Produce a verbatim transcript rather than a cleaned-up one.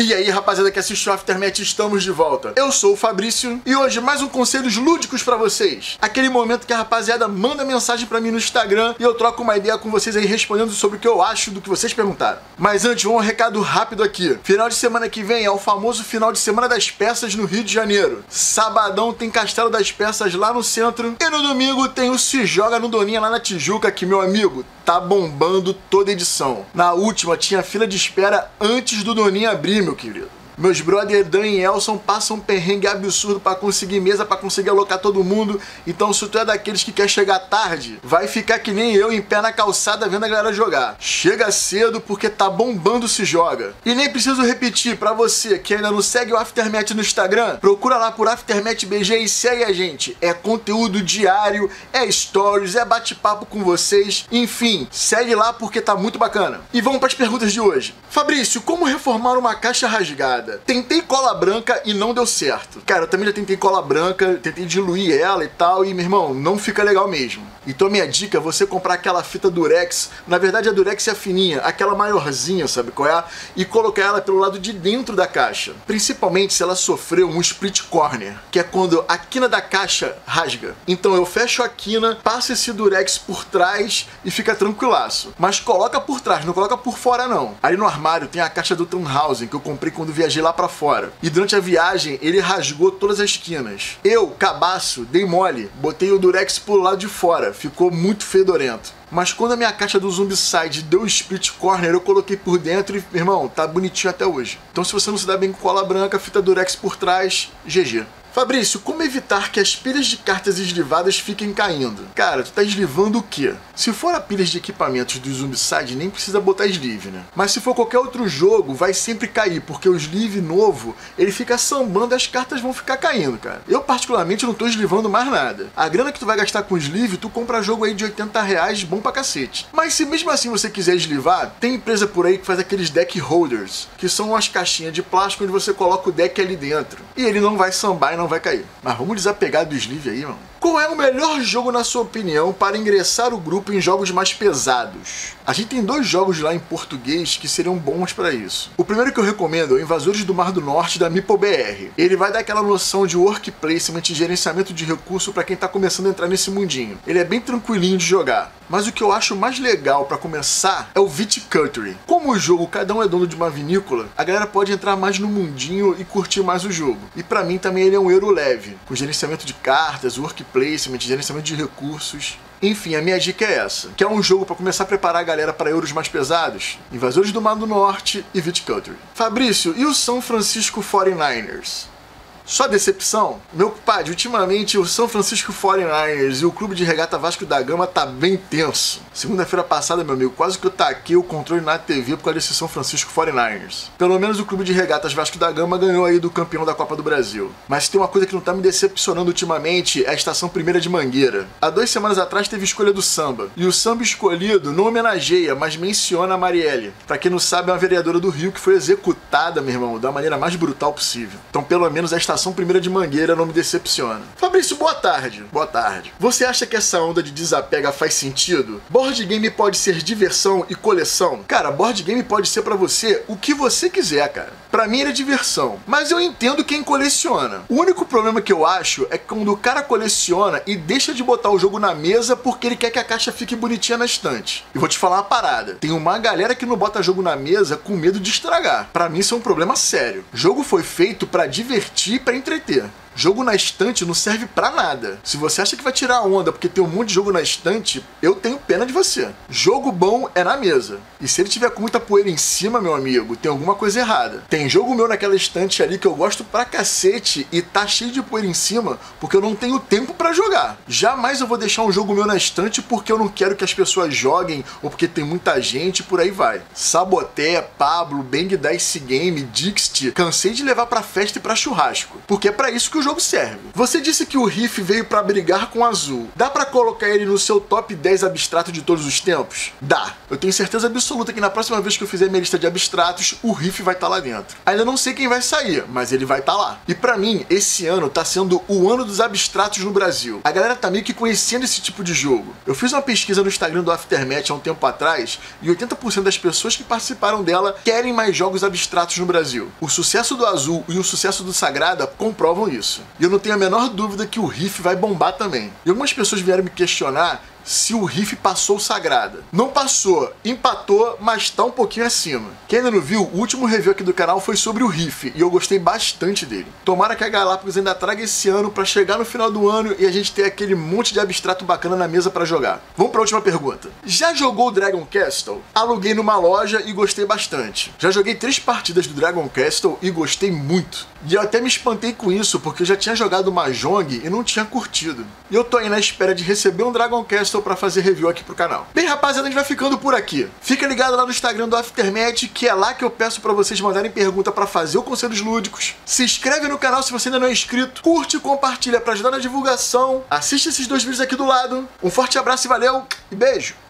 E aí, rapaziada que assistiu o Aftermath, estamos de volta. Eu sou o Fabrício e hoje mais um conselhos lúdicos pra vocês. Aquele momento que a rapaziada manda mensagem pra mim no Instagram e eu troco uma ideia com vocês aí respondendo sobre o que eu acho do que vocês perguntaram. Mas antes, um recado rápido aqui. Final de semana que vem é o famoso final de semana das peças no Rio de Janeiro. Sabadão tem Castelo das Peças lá no centro e no domingo tem o Se Joga no Doninha lá na Tijuca, que, meu amigo, tá bombando toda edição. Na última tinha fila de espera antes do Doninha abrir, meu querido. Meus brother Dan e Elson passam um perrengue absurdo pra conseguir mesa, pra conseguir alocar todo mundo. Então se tu é daqueles que quer chegar tarde, vai ficar que nem eu, em pé na calçada vendo a galera jogar. Chega cedo porque tá bombando Se Joga. E nem preciso repetir, pra você que ainda não segue o Aftermath no Instagram, procura lá por Aftermath B G e segue a gente. É conteúdo diário, é stories, é bate-papo com vocês. Enfim, segue lá porque tá muito bacana. E vamos pras perguntas de hoje. Fabrício, como reformar uma caixa rasgada? Tentei cola branca e não deu certo. Cara, eu também já tentei cola branca, tentei diluir ela e tal, e, meu irmão, não fica legal mesmo. Então a minha dica é você comprar aquela fita Durex, na verdade a Durex é a fininha, aquela maiorzinha, sabe qual é? E colocar ela pelo lado de dentro da caixa. Principalmente se ela sofreu um split corner, que é quando a quina da caixa rasga. Então eu fecho a quina, passo esse Durex por trás e fica tranquilaço. Mas coloca por trás, não coloca por fora não. Ali no armário tem a caixa do Tannhausen, que eu comprei quando viajei lá pra fora. E durante a viagem, ele rasgou todas as quinas. Eu, cabaço, dei mole, botei o Durex pro lado de fora. Ficou muito fedorento. Mas quando a minha caixa do Zombicide deu split corner, eu coloquei por dentro e, irmão, tá bonitinho até hoje. Então se você não se dá bem com cola branca, fita Durex por trás, G G. Fabrício, como evitar que as pilhas de cartas eslivadas fiquem caindo? Cara, tu tá eslivando o quê? Se for a pilhas de equipamentos do Zombicide, nem precisa botar sleeve, né? Mas se for qualquer outro jogo, vai sempre cair, porque o sleeve novo, ele fica sambando e as cartas vão ficar caindo, cara. Eu, particularmente, não tô eslivando mais nada. A grana que tu vai gastar com sleeve, tu compra jogo aí de oitenta reais, bom pra cacete. Mas se mesmo assim você quiser eslivar, tem empresa por aí que faz aqueles deck holders, que são umas caixinhas de plástico onde você coloca o deck ali dentro. E ele não vai sambar e não vai cair. Mas vamos desapegar do sleeve aí, mano. Qual é o melhor jogo, na sua opinião, para ingressar o grupo em jogos mais pesados? A gente tem dois jogos lá em português que seriam bons para isso. O primeiro que eu recomendo é o Invasores do Mar do Norte, da MeepleBR. Ele vai dar aquela noção de work placement e gerenciamento de recurso para quem tá começando a entrar nesse mundinho. Ele é bem tranquilinho de jogar. Mas o que eu acho mais legal para começar é o Viticulture. Como o jogo cada um é dono de uma vinícola, a galera pode entrar mais no mundinho e curtir mais o jogo. E para mim também ele é um euro leve, com gerenciamento de cartas, work placement, gerenciamento de recursos. Enfim, a minha dica é essa, que é um jogo para começar a preparar a galera para euros mais pesados, Invasores do Mar do Norte e Viticulture. Fabrício, e o São Francisco forty-niners? Só decepção? Meu compadre, ultimamente o São Francisco forty-niners e o Clube de Regata Vasco da Gama tá bem tenso. Segunda-feira passada, meu amigo, quase que eu taquei o controle na T V por causa desse São Francisco forty-niners. Pelo menos o Clube de Regatas Vasco da Gama ganhou aí do campeão da Copa do Brasil. Mas tem uma coisa que não tá me decepcionando ultimamente, é a Estação Primeira de Mangueira. Há duas semanas atrás teve escolha do samba. E o samba escolhido não homenageia, mas menciona a Marielle. Pra quem não sabe, é uma vereadora do Rio que foi executada, meu irmão, da maneira mais brutal possível. Então pelo menos a Estação Primeira de Mangueira não me decepciona. Fabrício, boa tarde. Boa tarde. Você acha que essa onda de desapega faz sentido? Board game pode ser diversão e coleção? Cara, board game pode ser pra você o que você quiser, cara. Pra mim ele é diversão. Mas eu entendo quem coleciona. O único problema que eu acho é que quando o cara coleciona e deixa de botar o jogo na mesa porque ele quer que a caixa fique bonitinha na estante. E vou te falar uma parada. Tem uma galera que não bota jogo na mesa com medo de estragar. Pra mim isso é um problema sério. O jogo foi feito pra divertir e pra entreter. Jogo na estante não serve pra nada. Se você acha que vai tirar onda porque tem um monte de jogo na estante, eu tenho pena de você. Jogo bom é na mesa. E se ele tiver com muita poeira em cima, meu amigo, tem alguma coisa errada. Tem jogo meu naquela estante ali que eu gosto pra cacete e tá cheio de poeira em cima porque eu não tenho tempo pra jogar. Jamais eu vou deixar um jogo meu na estante porque eu não quero que as pessoas joguem ou porque tem muita gente e por aí vai. Saboté, Pablo, Bang Dice Game, Dixit, cansei de levar pra festa e pra churrasco. Porque é pra isso que o jogo serve. Você disse que o Riff veio pra brigar com o Azul. Dá pra colocar ele no seu top dez abstrato de todos os tempos? Dá. Eu tenho certeza absoluta que na próxima vez que eu fizer minha lista de abstratos, o Riff vai estar lá dentro. Ainda não sei quem vai sair, mas ele vai estar lá. E pra mim, esse ano tá sendo o ano dos abstratos no Brasil. A galera tá meio que conhecendo esse tipo de jogo. Eu fiz uma pesquisa no Instagram do Aftermath há um tempo atrás e oitenta por cento das pessoas que participaram dela querem mais jogos abstratos no Brasil. O sucesso do Azul e o sucesso do Sagrada comprovam isso. E eu não tenho a menor dúvida que o Riff vai bombar também. E algumas pessoas vieram me questionar se o Riff passou o Sagrada. Não passou, empatou, mas tá um pouquinho acima. Quem ainda não viu, o último review aqui do canal foi sobre o Riff e eu gostei bastante dele. Tomara que a Galápagos ainda traga esse ano pra chegar no final do ano e a gente ter aquele monte de abstrato bacana na mesa pra jogar. Vamos pra última pergunta. Já jogou o Dragon Castle? Aluguei numa loja e gostei bastante. Já joguei três partidas do Dragon Castle e gostei muito. E eu até me espantei com isso, porque eu já tinha jogado Mahjong e não tinha curtido. E eu tô aí na espera de receber um Dragon Castle pra fazer review aqui pro canal. Bem, rapaziada, a gente vai ficando por aqui. Fica ligado lá no Instagram do Aftermath, que é lá que eu peço pra vocês mandarem pergunta pra fazer o Conselhos Lúdicos. Se inscreve no canal se você ainda não é inscrito. Curte e compartilha pra ajudar na divulgação. Assiste esses dois vídeos aqui do lado. Um forte abraço e valeu, e beijo!